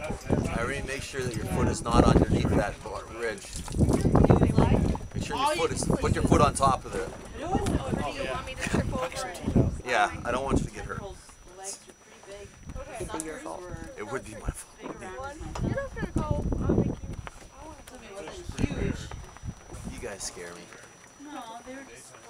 Irene, make sure that your foot is not underneath that ridge. Make sure your foot is, put your foot on top of it. Yeah, I don't want you to get hurt. It'd be your fault. It would be my fault. You're not gonna go. I'll make you. Huge. You guys scare me. No, they were just